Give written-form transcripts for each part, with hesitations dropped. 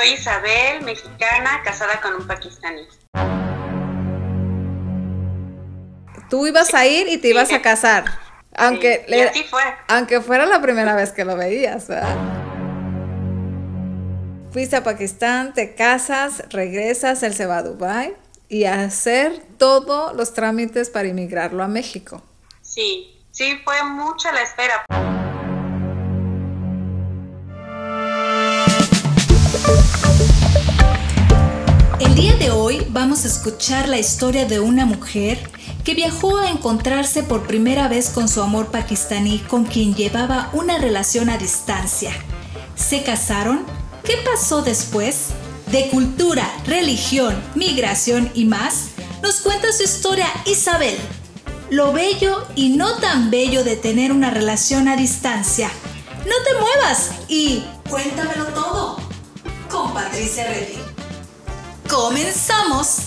Soy Isabel, mexicana, casada con un pakistaní. Tú ibas a ir y te ibas a casar, aunque, y así fue. Aunque fuera la primera vez que lo veías, ¿verdad? Fuiste a Pakistán, te casas, regresas, él se va a Dubái y a hacer todos los trámites para inmigrarlo a México. Sí, fue mucha la espera. El día de hoy vamos a escuchar la historia de una mujer que viajó a encontrarse por primera vez con su amor pakistaní, con quien llevaba una relación a distancia. ¿Se casaron? ¿Qué pasó después? De cultura, religión, migración y más, nos cuenta su historia Isabel. Lo bello y no tan bello de tener una relación a distancia. No te muevas y cuéntamelo todo con Patricia Reddy. ¡Comenzamos!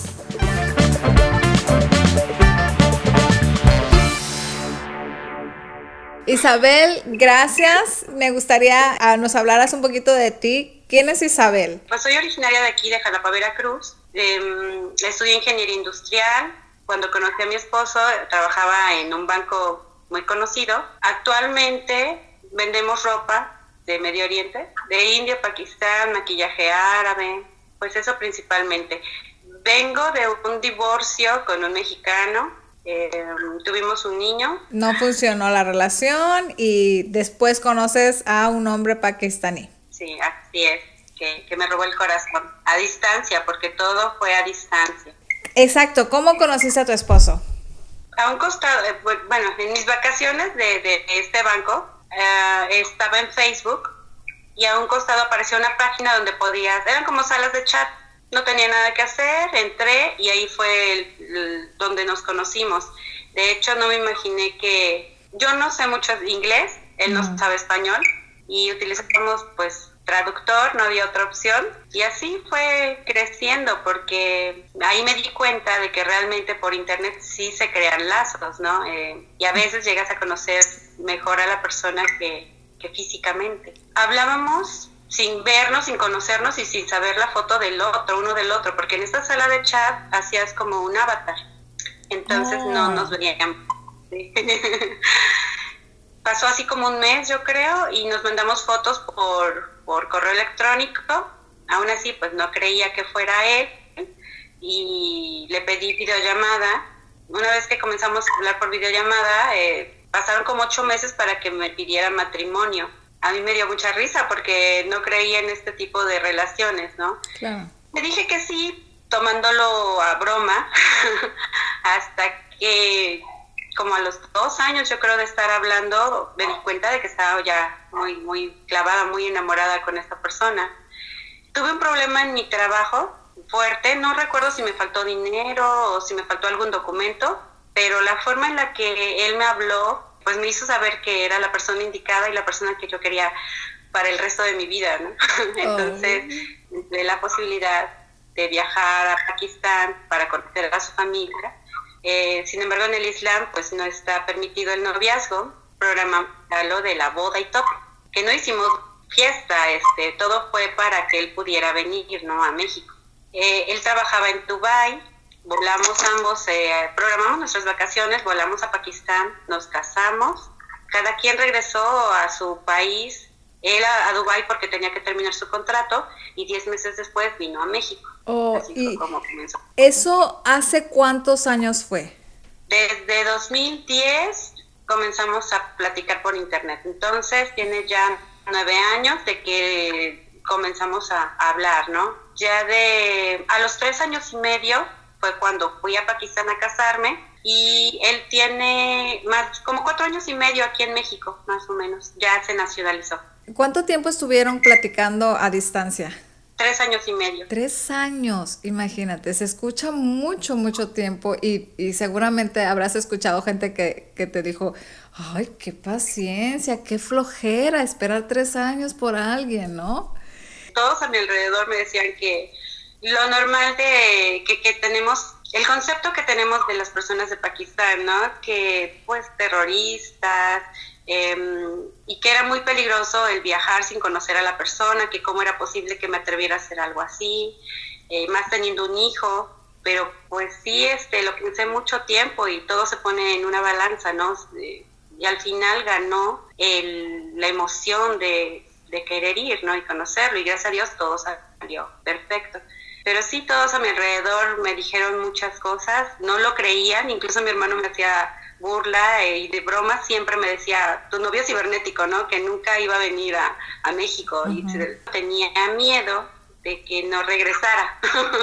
Isabel, gracias. Me gustaría nos hablaras un poquito de ti. ¿Quién es Isabel? Pues soy originaria de aquí, de Jalapa, Veracruz. Estudié ingeniería industrial. Cuando conocí a mi esposo, trabajaba en un banco muy conocido. Actualmente vendemos ropa de Medio Oriente, de India, Pakistán, maquillaje árabe, pues eso principalmente. Vengo de un divorcio con un mexicano. Tuvimos un niño. No funcionó la relación y después conoces a un hombre pakistaní. Sí, así es, que me robó el corazón, a distancia, porque todo fue a distancia. Exacto, ¿cómo conociste a tu esposo? A un costado, bueno, en mis vacaciones de este banco, estaba en Facebook y a un costado apareció una página donde eran como salas de chat. No tenía nada que hacer, entré y ahí fue donde nos conocimos. De hecho, no me imaginé yo no sé mucho inglés, él no sabe español, y utilizamos pues traductor, no había otra opción. Y así fue creciendo, porque ahí me di cuenta de que realmente por internet sí se crean lazos, ¿no? Y a veces llegas a conocer mejor a la persona que físicamente. Hablábamos sin vernos, sin conocernos y sin saber la foto uno del otro, porque en esta sala de chat hacías como un avatar, entonces no nos veíamos. Pasó así como un mes, yo creo, y nos mandamos fotos por correo electrónico. Aún así, pues no creía que fuera él, y le pedí videollamada. Una vez que comenzamos a hablar por videollamada, pasaron como 8 meses para que me pidiera matrimonio. A mí me dio mucha risa porque no creía en este tipo de relaciones, ¿no? Claro. Le dije que sí, tomándolo a broma, hasta que como a los 2 años, yo creo, de estar hablando, me di cuenta de que estaba ya muy, muy clavada, muy enamorada con esta persona. Tuve un problema en mi trabajo fuerte, no recuerdo si me faltó dinero o si me faltó algún documento, pero la forma en la que él me habló pues me hizo saber que era la persona indicada y la persona que yo quería para el resto de mi vida, ¿no? Entonces, de la posibilidad de viajar a Pakistán para conocer a su familia. Sin embargo, en el Islam, pues no está permitido el noviazgo, programamos lo de la boda y todo, que no hicimos fiesta, todo fue para que él pudiera venir, ¿no?, a México. Él trabajaba en Dubái. Volamos ambos, programamos nuestras vacaciones, volamos a Pakistán, nos casamos, cada quien regresó a su país, él a Dubái porque tenía que terminar su contrato, y 10 meses después vino a México. Así fue como comenzó. ¿Eso hace cuántos años fue? Desde 2010 comenzamos a platicar por internet, entonces tiene ya 9 años de que comenzamos a hablar, ¿no? Ya a los 3 años y medio fue cuando fui a Pakistán a casarme, y él tiene como 4 años y medio aquí en México, más o menos, ya se nacionalizó. ¿Cuánto tiempo estuvieron platicando a distancia? 3 años y medio. 3 años, imagínate, se escucha mucho, mucho tiempo, y seguramente habrás escuchado gente que te dijo, ay, qué paciencia, qué flojera esperar 3 años por alguien, ¿no? Todos a mi alrededor me decían que lo normal que tenemos, el concepto que tenemos de las personas de Pakistán, ¿no? Que pues terroristas, y que era muy peligroso el viajar sin conocer a la persona, que cómo era posible que me atreviera a hacer algo así, más teniendo un hijo, pero pues sí, lo pensé mucho tiempo y todo se pone en una balanza, ¿no? Y al final ganó la emoción de querer ir, ¿no? Y conocerlo, y gracias a Dios todo salió perfecto. Pero sí, todos a mi alrededor me dijeron muchas cosas, no lo creían, incluso mi hermano me hacía burla y de broma siempre me decía, tu novio cibernético, ¿no? Que nunca iba a venir a México. Uh-huh. Y tenía miedo de que no regresara.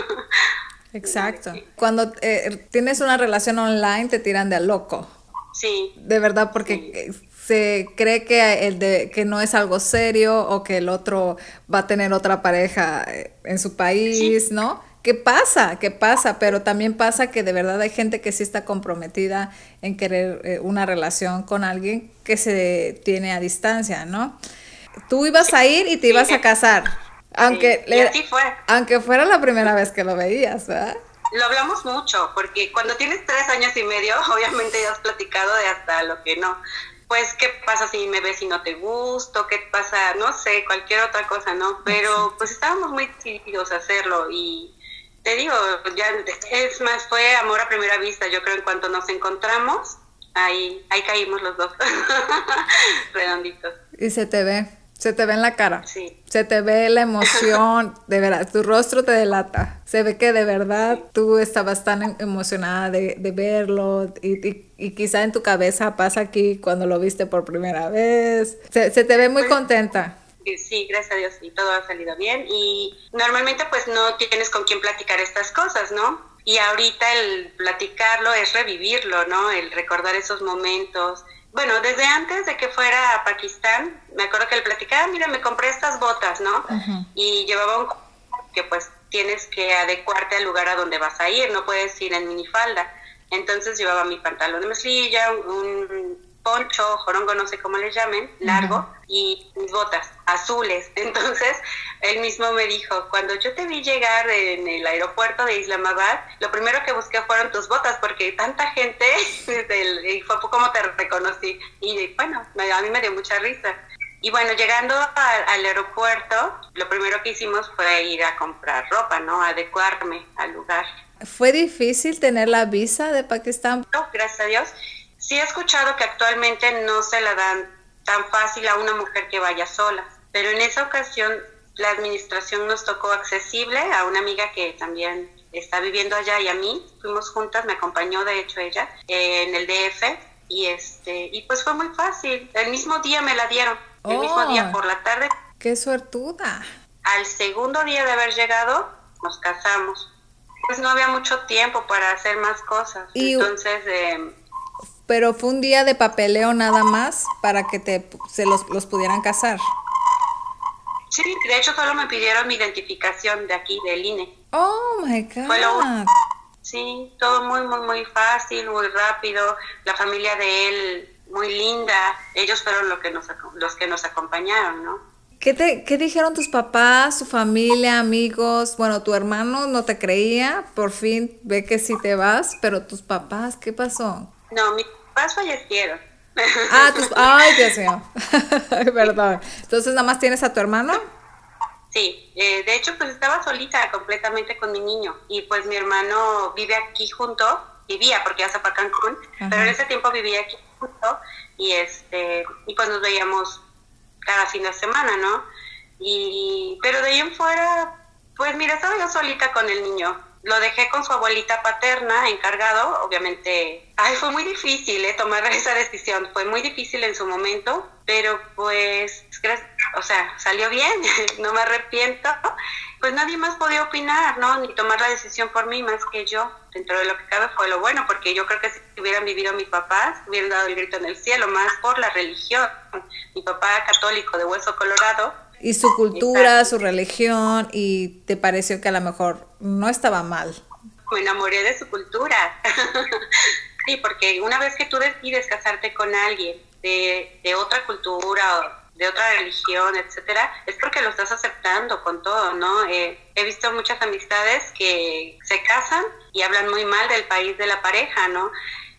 Exacto. Cuando tienes una relación online te tiran de a loco. Sí. De verdad, porque sí. Se cree que no es algo serio o que el otro va a tener otra pareja en su país, sí. ¿No? ¿Qué pasa? Pero también pasa que de verdad hay gente que sí está comprometida en querer una relación con alguien que se tiene a distancia, ¿no? Tú ibas a ir y te ibas a casar, aunque, y así fue. Aunque fuera la primera vez que lo veías, ¿verdad? Lo hablamos mucho, porque cuando tienes 3 años y medio, obviamente ya has platicado de hasta lo que no. Pues, ¿qué pasa si me ves y no te gusto? ¿Qué pasa? No sé, cualquier otra cosa, ¿no? Pero pues estábamos muy decididos a hacerlo y te digo, ya es más, fue amor a primera vista. Yo creo en cuanto nos encontramos, ahí caímos los dos, redonditos. Y se te ve en la cara. Sí. Se te ve la emoción, de verdad, tu rostro te delata. Se ve que de verdad tú estabas tan emocionada de verlo y quizá en tu cabeza pasa aquí cuando lo viste por primera vez. Se te ve muy contenta. Sí, gracias a Dios, y todo ha salido bien. Y normalmente pues no tienes con quién platicar estas cosas, ¿no? Y ahorita el platicarlo es revivirlo, ¿no? El recordar esos momentos. Bueno, desde antes de que fuera a Pakistán, me acuerdo que él platicaba, mira, me compré estas botas, ¿no? Uh-huh. Y llevaba un que pues tienes que adecuarte al lugar a donde vas a ir, no puedes ir en minifalda. Entonces llevaba mi pantalón de mezclilla, un poncho, jorongo, no sé cómo le llamen, largo, uh-huh. Y mis botas azules. Entonces, él mismo me dijo, cuando yo te vi llegar en el aeropuerto de Islamabad, lo primero que busqué fueron tus botas, porque tanta gente, y fue como te reconocí. Y bueno, a mí me dio mucha risa. Y bueno, llegando al aeropuerto, lo primero que hicimos fue ir a comprar ropa, ¿no? Adecuarme al lugar. ¿Fue difícil tener la visa de Pakistán? No, gracias a Dios. Sí he escuchado que actualmente no se la dan tan fácil a una mujer que vaya sola, pero en esa ocasión la administración nos tocó accesible a una amiga que también está viviendo allá y a mí, fuimos juntas, me acompañó de hecho ella en el DF y pues fue muy fácil, el mismo día me la dieron, el mismo día por la tarde. ¡Qué suertuda! Al segundo día de haber llegado nos casamos, pues no había mucho tiempo para hacer más cosas, entonces... Pero fue un día de papeleo nada más para que se los pudieran casar. Sí, de hecho solo me pidieron mi identificación de aquí, del INE. Oh my God. Sí, todo muy, muy, muy fácil, muy rápido. La familia de él, muy linda. Ellos fueron los que nos acompañaron, ¿no? ¿Qué dijeron tus papás, tu familia, amigos? Bueno, tu hermano no te creía, por fin ve que sí te vas, pero tus papás, ¿qué pasó? No, mis papás fallecieron. Ay, Dios mío. Perdón. Entonces, ¿nada más tienes a tu hermano? Sí, de hecho, pues estaba solita completamente con mi niño. Y pues mi hermano vivía porque ya se fue a Cancún, ajá. Pero en ese tiempo vivía aquí junto y pues nos veíamos cada fin de semana, ¿no? Pero de ahí en fuera, pues mira, estaba yo solita con el niño. Lo dejé con su abuelita paterna, encargado, obviamente. Fue muy difícil tomar esa decisión, fue muy difícil en su momento, pero pues, salió bien, no me arrepiento. Pues nadie más podía opinar, ¿no? Ni tomar la decisión por mí más que yo. Dentro de lo que cabe fue lo bueno, porque yo creo que si hubieran vivido mis papás, hubieran dado el grito en el cielo, más por la religión. Mi papá católico de hueso colorado. Y su cultura, su religión, y te pareció que a lo mejor no estaba mal. Me enamoré de su cultura. Sí, porque una vez que tú decides casarte con alguien de otra cultura, de otra religión, etcétera, es porque lo estás aceptando con todo, ¿no? He visto muchas amistades que se casan y hablan muy mal del país de la pareja, ¿no?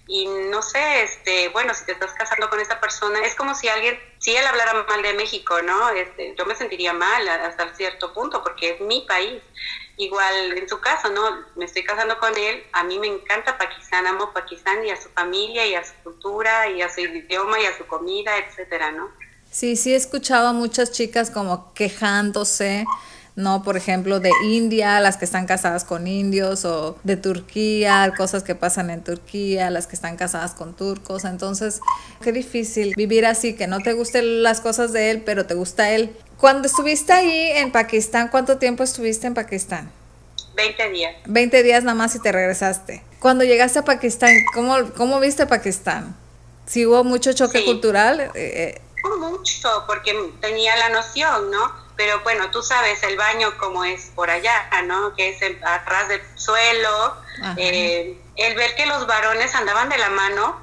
y no sé, bueno, si te estás casando con esa persona, es como si si él hablara mal de México, ¿no? Yo me sentiría mal hasta cierto punto, porque es mi país. Igual en su caso, ¿no? Me estoy casando con él, a mí me encanta Pakistán, amo Pakistán y a su familia y a su cultura y a su idioma y a su comida, etcétera, ¿no? Sí, sí he escuchado a muchas chicas como quejándose, ¿no? Por ejemplo, de India, las que están casadas con indios, o de Turquía, cosas que pasan en Turquía, las que están casadas con turcos. Entonces, qué difícil vivir así, que no te gusten las cosas de él, pero te gusta él. Cuando estuviste ahí en Pakistán, ¿cuánto tiempo estuviste en Pakistán? 20 días. 20 días nada más y te regresaste. Cuando llegaste a Pakistán, ¿cómo viste Pakistán? ¿Sí hubo mucho choque cultural? Mucho, porque tenía la noción, ¿no? Pero bueno, tú sabes el baño como es por allá, ¿no? Que es atrás del suelo. El ver que los varones andaban de la mano,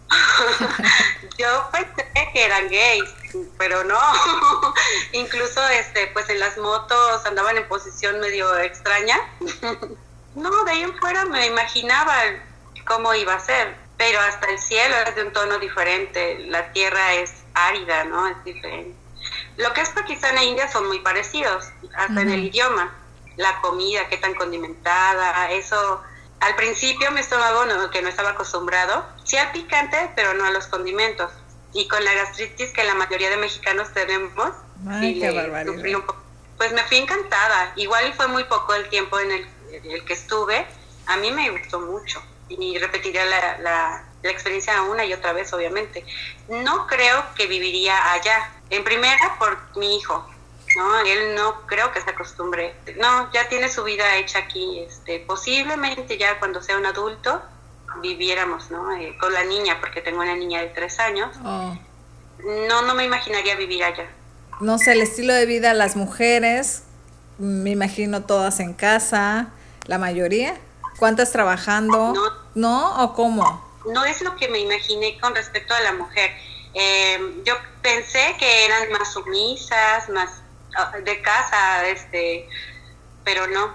yo pensé que eran gays, pero no. Incluso pues en las motos andaban en posición medio extraña. No, de ahí en fuera me imaginaba cómo iba a ser, pero hasta el cielo es de un tono diferente, la tierra es árida, ¿no? Es diferente. Lo que es Pakistán e India son muy parecidos, hasta en el idioma, la comida, qué tan condimentada, eso. Al principio mi estómago, que no estaba acostumbrado, sí al picante, pero no a los condimentos. Y con la gastritis que la mayoría de mexicanos tenemos, ay, qué barbaridad. Sufrí un poco. Pues me fui encantada, igual fue muy poco el tiempo en el que estuve, a mí me gustó mucho y repetiría la experiencia una y otra vez, obviamente. No creo que viviría allá, en primera por mi hijo, ¿no? Él no creo que se acostumbre, no, ya tiene su vida hecha aquí, posiblemente ya cuando sea un adulto viviéramos, ¿no? Con la niña, porque tengo una niña de 3 años. No me imaginaría vivir allá. No sé, el estilo de vida, las mujeres, me imagino todas en casa, la mayoría. ¿Cuántas trabajando? ¿No? ¿O cómo? No es lo que me imaginé con respecto a la mujer. Yo pensé que eran más sumisas, más de casa, pero no.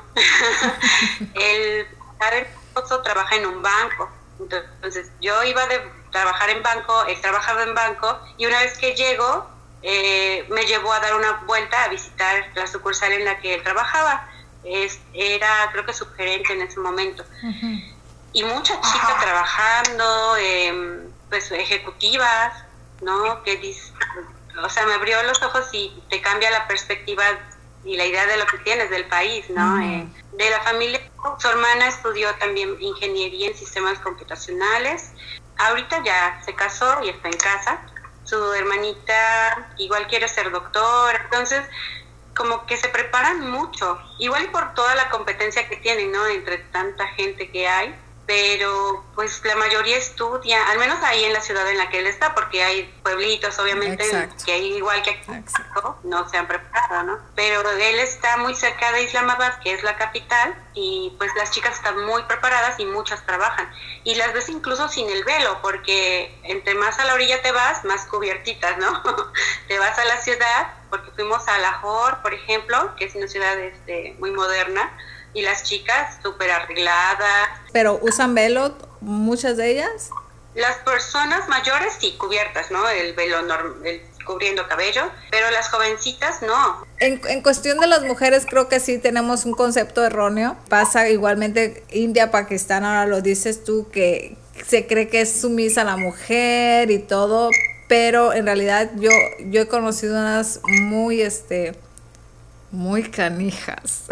El esposo trabaja en un banco, entonces yo iba de trabajar en banco, él trabajaba en banco, y una vez que llego, me llevó a dar una vuelta a visitar la sucursal en la que él trabajaba. Era, creo que subgerente en ese momento. Y muchas chicas trabajando, pues ejecutivas, ¿no? O sea, me abrió los ojos y te cambia la perspectiva y la idea de lo que tienes del país, ¿no? De la familia, su hermana estudió también ingeniería en sistemas computacionales. Ahorita ya se casó y está en casa. Su hermanita igual quiere ser doctora, entonces como que se preparan mucho, igual y por toda la competencia que tienen, ¿no? Entre tanta gente que hay, pero pues la mayoría estudia, al menos ahí en la ciudad en la que él está, porque hay pueblitos obviamente que hay igual que aquí, no se han preparado, ¿no? Pero él está muy cerca de Islamabad, que es la capital, y pues las chicas están muy preparadas y muchas trabajan, y las ves incluso sin el velo, porque entre más a la orilla te vas, más cubiertitas, ¿no? Te vas a la ciudad, porque fuimos a Lahore, por ejemplo, que es una ciudad muy moderna, y las chicas súper arregladas. ¿Pero usan velo muchas de ellas? Las personas mayores sí, cubiertas, ¿no? El velo cubriendo cabello, pero las jovencitas no. En cuestión de las mujeres creo que sí tenemos un concepto erróneo. Pasa igualmente India, Pakistán, ahora lo dices tú, que se cree que es sumisa la mujer y todo, pero en realidad yo he conocido unas muy canijas.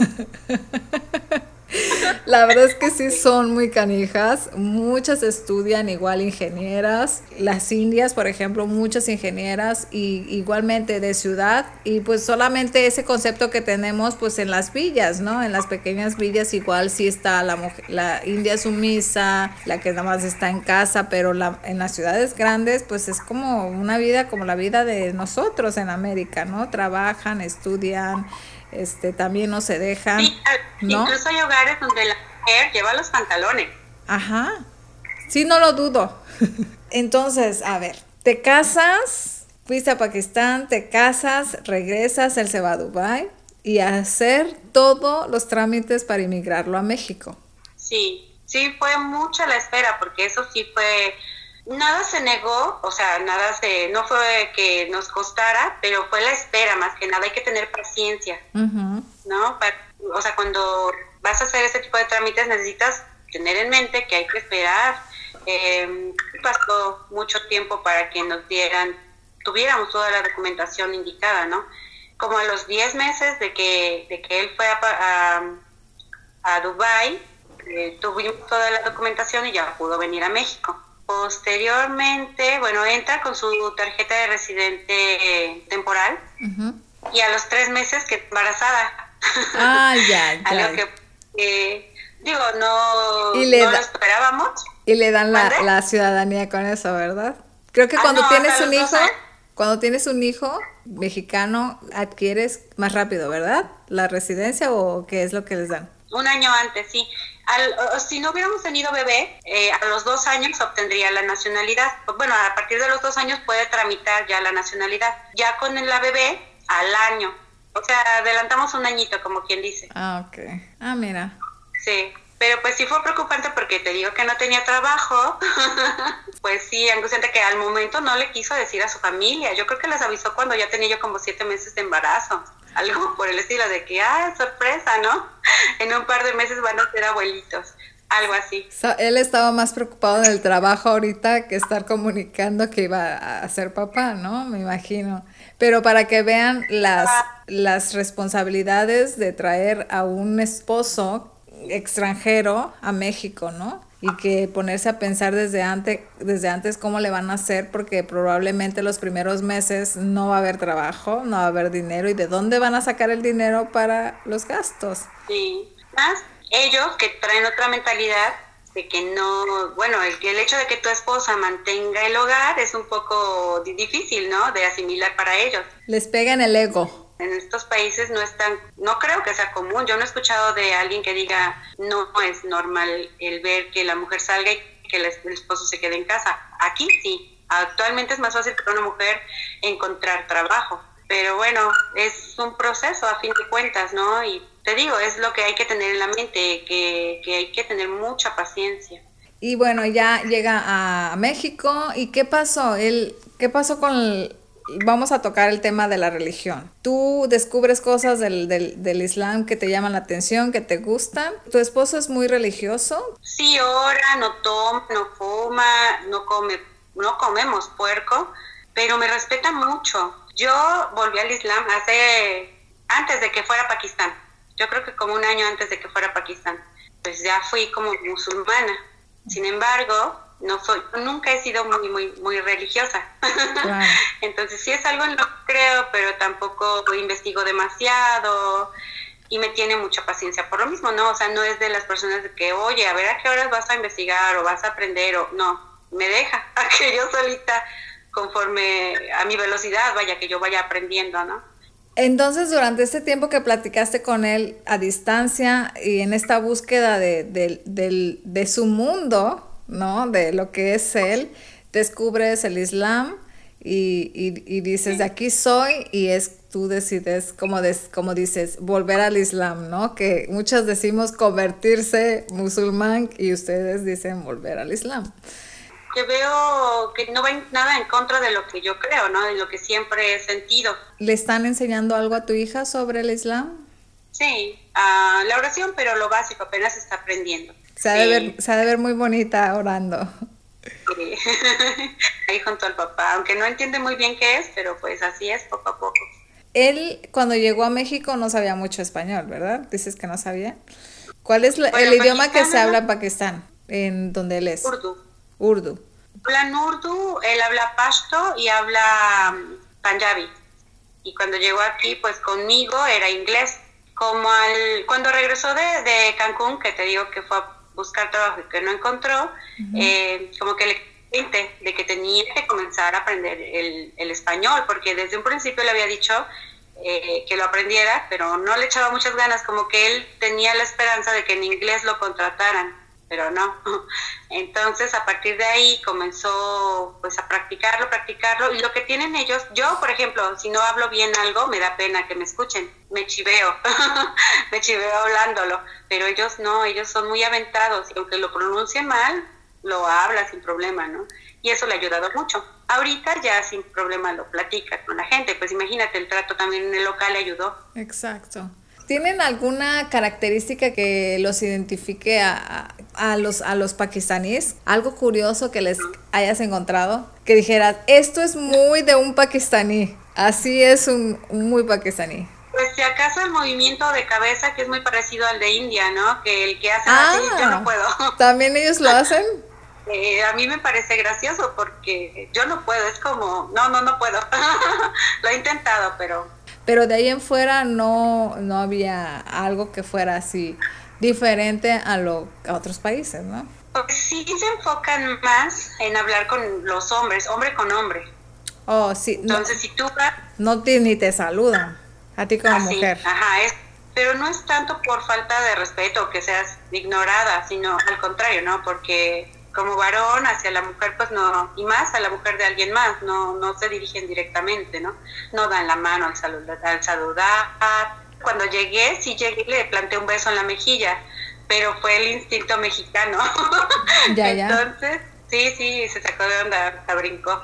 La verdad es que sí son muy canijas. Muchas estudian igual ingenieras. Las indias, por ejemplo, muchas ingenieras, y igualmente de ciudad. Y pues solamente ese concepto que tenemos pues en las villas, ¿no? En las pequeñas villas igual sí está la mujer, la india sumisa, la que nada más está en casa, pero en las ciudades grandes pues es como una vida como la vida de nosotros en América, ¿no? Trabajan, estudian, también no se dejan, sí, ¿no? Incluso hay hogares donde la mujer lleva los pantalones. Ajá, sí, no lo dudo. Entonces, a ver, te casas, fuiste a Pakistán, te casas, regresas, él se va a Dubái y a hacer todos los trámites para inmigrarlo a México. Sí, Sí, fue mucha la espera, porque eso sí fue, nada se negó, o sea, no fue que nos costara, pero fue la espera más que nada, hay que tener paciencia, ¿no? O sea, cuando vas a hacer este tipo de trámites necesitas tener en mente que hay que esperar. Pasó mucho tiempo para que tuviéramos toda la documentación indicada, ¿no? Como a los 10 meses de que él fue a Dubái, tuvimos toda la documentación y ya pudo venir a México. Posteriormente, bueno, entra con su tarjeta de residente temporal y a los 3 meses quedó embarazada. Ah, ya. Algo que digo, no lo esperábamos. Y le dan la ciudadanía con eso, ¿verdad? Creo que cuando tienes un hijo mexicano, adquieres más rápido, ¿verdad? ¿La residencia o qué es lo que les dan? Un año antes, sí. Si no hubiéramos tenido bebé, a los 2 años obtendría la nacionalidad. Bueno, a partir de los 2 años puede tramitar ya la nacionalidad. Ya con la bebé, al año. O sea, adelantamos un añito, como quien dice. Ah, ok. Ah, mira. Sí, pero pues sí fue preocupante porque te digo que no tenía trabajo. Pues sí, angustiante que al momento no le quiso decir a su familia. Yo creo que les avisó cuando ya tenía yo como 7 meses de embarazo. Algo por el estilo de que, sorpresa, ¿no? En un par de meses van a ser abuelitos. Algo así. Él estaba más preocupado del trabajo ahorita que estar comunicando que iba a ser papá, ¿no? Me imagino. Pero para que vean las responsabilidades de traer a un esposo extranjero a México, ¿no? Y que ponerse a pensar desde antes cómo le van a hacer, porque probablemente los primeros meses no va a haber trabajo, no va a haber dinero, y de dónde van a sacar el dinero para los gastos. Sí, más ellos que traen otra mentalidad de que no, bueno, el hecho de que tu esposa mantenga el hogar es un poco difícil, ¿no? De asimilar para ellos. Les pega en el ego. En estos países no creo que sea común. Yo no he escuchado de alguien que diga no es normal el ver que la mujer salga y que el esposo se quede en casa. Aquí sí, actualmente es más fácil para una mujer encontrar trabajo, pero bueno, es un proceso a fin de cuentas, ¿no? Y te digo, es lo que hay que tener en la mente, que hay que tener mucha paciencia. Y bueno, ya llega a México, ¿y qué pasó? ¿Qué pasó Vamos a tocar el tema de la religión. ¿Tú descubres cosas del Islam que te llaman la atención, que te gustan? ¿Tu esposo es muy religioso? Sí, ora, no toma, no fuma, no comemos puerco, pero me respeta mucho. Yo volví al Islam antes de que fuera a Pakistán. Yo creo que como un año antes de que fuera a Pakistán. Pues ya fui como musulmana. Sin embargo, nunca he sido muy religiosa. Claro. Entonces sí es algo en lo que creo, pero tampoco investigo demasiado y me tiene mucha paciencia por lo mismo, ¿no? O sea, no es de las personas de que, oye, a ver a qué horas vas a investigar o vas a aprender, o no, me deja a que yo solita, conforme a mi velocidad, que yo vaya aprendiendo, ¿no? Entonces, durante este tiempo que platicaste con él a distancia y en esta búsqueda de su mundo, ¿no? De lo que es él, descubres el Islam y dices, de aquí soy, y tú decides, como dices, volver al Islam, ¿no? Que muchos decimos convertirse musulmán y ustedes dicen volver al Islam. Que veo que no va nada en contra de lo que yo creo, ¿no? De lo que siempre he sentido. ¿Le están enseñando algo a tu hija sobre el Islam? Sí, la oración, pero lo básico, apenas está aprendiendo. Se ha de ver muy bonita orando. Sí. Ahí junto al papá, aunque no entiende muy bien qué es, pero pues así es, poco a poco. Él, cuando llegó a México, no sabía mucho español, ¿verdad? Dices que no sabía. ¿Cuál es el idioma que se habla en Pakistán, en donde él es? Urdu. Hablan urdu, él habla pashto y habla punjabi. Y cuando llegó aquí, pues conmigo era inglés. Cuando regresó de Cancún, que te digo que fue a buscar trabajo y que no encontró, como que le comenté de que tenía que comenzar a aprender el español, porque desde un principio le había dicho que lo aprendiera, pero no le echaba muchas ganas, como que él tenía la esperanza de que en inglés lo contrataran. pero no. Entonces, a partir de ahí comenzó pues a practicarlo, y lo que tienen ellos, yo por ejemplo, si no hablo bien algo, me da pena que me escuchen, me chiveo, me chiveo hablándolo, pero ellos no, ellos son muy aventados, y aunque lo pronuncie mal, lo habla sin problema, ¿no? Y eso le ha ayudado mucho. Ahorita ya sin problema lo platica con la gente, pues imagínate, el trato también en el local le ayudó. Exacto. ¿Tienen alguna característica que los identifique a los pakistaníes? ¿Algo curioso que les hayas encontrado? Que dijeras, esto es muy de un pakistaní, así es un muy pakistaní. Pues si acaso el movimiento de cabeza, que es muy parecido al de India, ¿no? Que el que hacen así, yo no puedo. ¿También ellos lo hacen? A mí me parece gracioso porque yo no puedo, es como, no puedo. Lo he intentado, Pero de ahí en fuera no había algo que fuera así diferente a otros países, ¿no? Porque sí se enfocan más en hablar con los hombres, hombre con hombre. Oh, sí. Entonces, si tú vas... No ni te saludan, a ti como mujer. Ajá, pero no es tanto por falta de respeto que seas ignorada, sino al contrario, ¿no? Porque como varón hacia la mujer, pues no, y más a la mujer de alguien más, no se dirigen directamente, ¿no? No dan la mano al saludar. Cuando llegué y le planté un beso en la mejilla, pero fue el instinto mexicano. Ya. Entonces, sí, se sacó de onda, hasta brincó.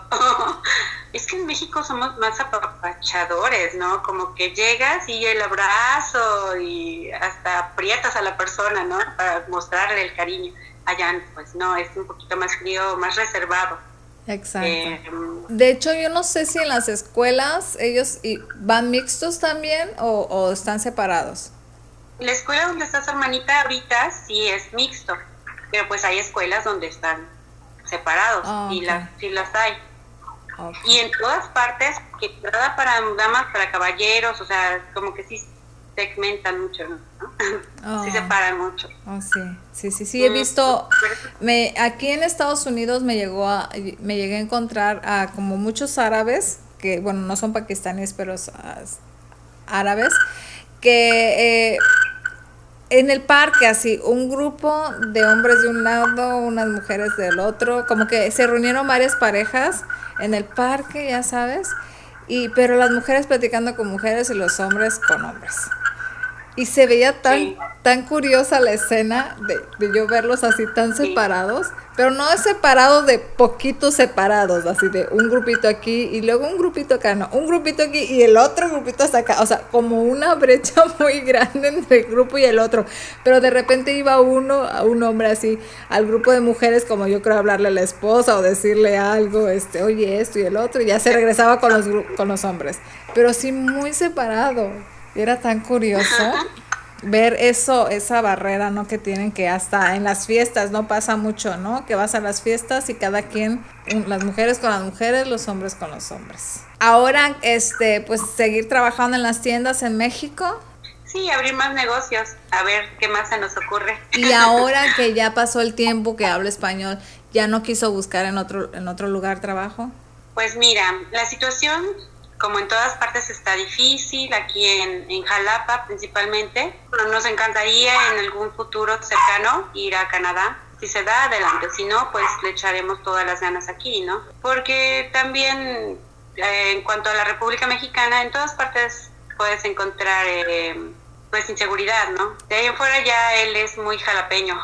Es que en México somos más apapachadores, ¿no? Como que llegas y el abrazo y hasta aprietas a la persona, ¿no? Para mostrarle el cariño. Allá, pues no, es un poquito más frío, más reservado. Exacto. De hecho, yo no sé si en las escuelas ellos van mixtos también o están separados. La escuela donde está su hermanita ahorita sí es mixto, pero pues hay escuelas donde están separados, y sí las hay. Okay. Y en todas partes, que nada para damas, para caballeros, o sea, como que sí segmentan mucho, ¿no? Sí separan mucho. Sí, he visto, aquí en Estados Unidos me llegué a encontrar a como muchos árabes, que bueno, no son pakistaníes, pero árabes, que en el parque así, un grupo de hombres de un lado, unas mujeres del otro, como que se reunieron varias parejas en el parque, ya sabes, pero las mujeres platicando con mujeres y los hombres con hombres. Y se veía tan curiosa la escena de yo verlos así tan separados, pero no es separado de poquitos separados, así de un grupito aquí y luego un grupito acá, no, un grupito aquí y el otro grupito hasta acá, o sea, como una brecha muy grande entre el grupo y el otro, pero de repente iba un hombre así al grupo de mujeres, como yo creo hablarle a la esposa o decirle algo, oye, esto y el otro, y ya se regresaba con los hombres, pero sí muy separado. Era tan curioso ver esa barrera, ¿no? Que tienen, que hasta en las fiestas no pasa mucho, ¿no? Que vas a las fiestas y cada quien, las mujeres con las mujeres, los hombres con los hombres. Ahora, pues seguir trabajando en las tiendas en México. Sí, abrir más negocios, a ver qué más se nos ocurre. Y ahora que ya pasó el tiempo que hablo español, ¿ya no quiso buscar en otro lugar trabajo? Pues mira, la situación, como en todas partes, está difícil, aquí en Jalapa principalmente. Bueno, nos encantaría en algún futuro cercano ir a Canadá. Si se da, adelante. Si no, pues le echaremos todas las ganas aquí, ¿no? Porque también, en cuanto a la República Mexicana, en todas partes puedes encontrar pues inseguridad, ¿no? De ahí en fuera ya él es muy jalapeño.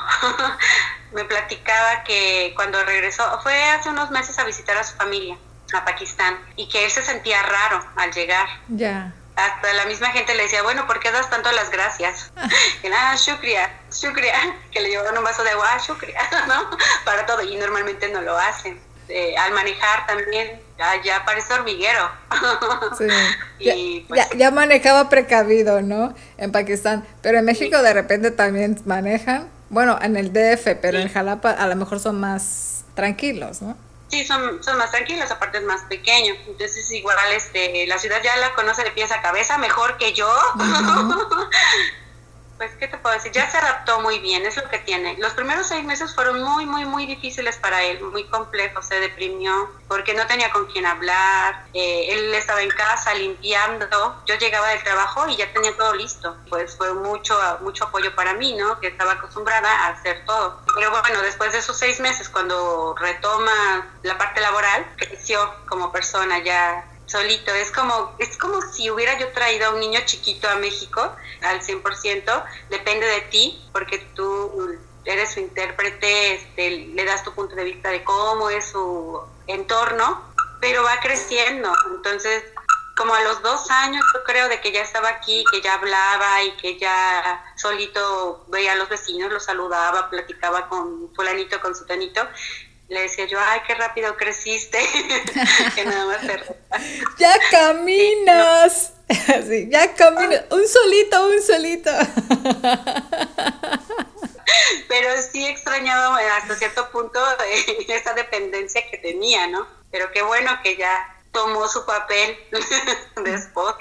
Me platicaba que cuando regresó, fue hace unos meses a visitar a su familia a Pakistán, y que él se sentía raro al llegar. Ya. Hasta la misma gente le decía, bueno, ¿por qué das tanto las gracias? Y shukriya, que le llevaban un vaso de agua, shukriya, ¿no? Para todo, y normalmente no lo hacen. Al manejar también, ya parece hormiguero. Sí. Y pues, ya manejaba precavido, ¿no? En Pakistán, pero en México de repente también manejan, bueno, en el DF, pero en Jalapa a lo mejor son más tranquilos, ¿no? Sí, son más tranquilos, aparte es más pequeño. Entonces igual la ciudad ya la conoce de pies a cabeza mejor que yo. pues, ¿qué te puedo decir? Ya se adaptó muy bien, es lo que tiene. Los primeros 6 meses fueron muy, muy, muy difíciles para él, muy complejos, se deprimió porque no tenía con quién hablar, él estaba en casa limpiando, yo llegaba del trabajo y ya tenía todo listo. Pues fue mucho apoyo para mí, ¿no? Que estaba acostumbrada a hacer todo. Pero bueno, después de esos 6 meses, cuando retoma la parte laboral, creció como persona ya solito. Es como si hubiera yo traído a un niño chiquito a México al 100%, depende de ti, porque tú eres su intérprete, le das tu punto de vista de cómo es su entorno, pero va creciendo. Entonces, como a los 2 años, yo creo, de que ya estaba aquí, que ya hablaba y que ya solito veía a los vecinos, los saludaba, platicaba con fulanito, con sutanito, le decía yo, ay, qué rápido creciste, que nada más ¡Ya caminas! Sí, ya caminas, un solito. Pero sí extrañaba hasta cierto punto esa dependencia que tenía, ¿no? Pero qué bueno que ya tomó su papel de esposo.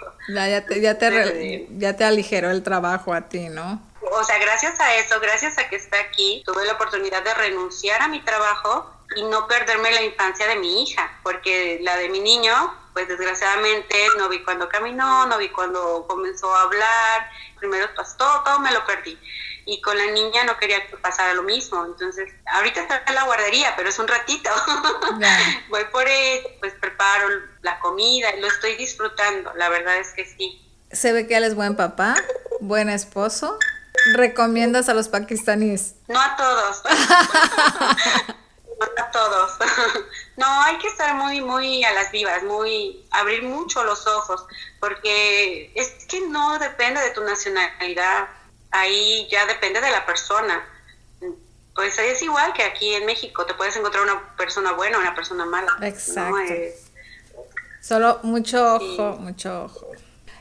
Ya te aligeró el trabajo a ti, ¿no? O sea, gracias a eso, gracias a que está aquí, tuve la oportunidad de renunciar a mi trabajo y no perderme la infancia de mi hija, porque la de mi niño, pues desgraciadamente no vi cuando caminó, no vi cuando comenzó a hablar, primero pues todo me lo perdí. Y con la niña no quería que pasara lo mismo, entonces ahorita está en la guardería, pero es un ratito. Voy por él, pues preparo la comida, lo estoy disfrutando, la verdad es que sí. Se ve que él es buen papá, buen esposo. ¿Recomiendas a los pakistaníes? No a todos. No a todos. No, hay que estar muy, muy a las vivas, abrir mucho los ojos, porque es que no depende de tu nacionalidad, ahí ya depende de la persona. Pues es igual que aquí en México, te puedes encontrar una persona buena o una persona mala. Exacto. ¿No? Solo mucho ojo, sí. Mucho ojo.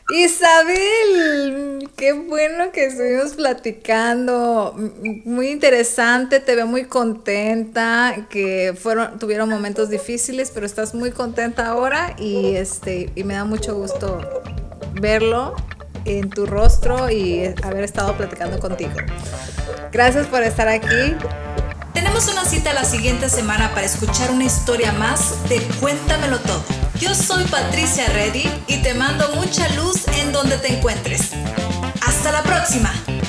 Isabel, qué bueno que estuvimos platicando, muy interesante, te veo muy contenta, que tuvieron momentos difíciles, pero estás muy contenta ahora y me da mucho gusto verlo en tu rostro y haber estado platicando contigo. Gracias por estar aquí. Tenemos una cita la siguiente semana para escuchar una historia más de Cuéntamelo Todo. Yo soy Patricia Reddy y te mando mucha luz en donde te encuentres. ¡Hasta la próxima!